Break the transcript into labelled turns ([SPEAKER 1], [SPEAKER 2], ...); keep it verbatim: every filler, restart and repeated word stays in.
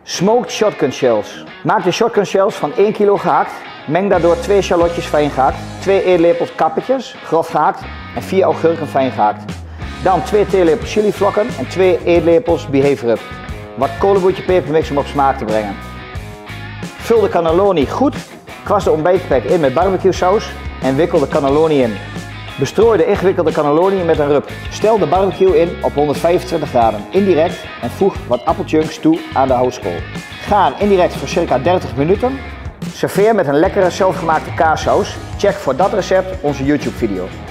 [SPEAKER 1] Smoked shotgun shells. Maak de shotgun shells van één kilo gehakt. Meng daardoor twee shallotjes fijn gehakt, twee eetlepels kappertjes grof gehakt en vier augurken fijn gehakt. Dan twee theelepels chilivlokken en twee eetlepels behaven rub. Wat kolenboertje pepermix om op smaak te brengen. Vul de cannelloni goed, kwast de ontbijtspek in met barbecue saus en wikkel de cannelloni in. Bestrooi de ingewikkelde cannelloni met een rub. Stel de barbecue in op honderdvijfentwintig graden indirect en voeg wat appelchunks toe aan de houtskool. Gaar indirect voor circa dertig minuten. Serveer met een lekkere zelfgemaakte kaassaus. Check voor dat recept onze YouTube video.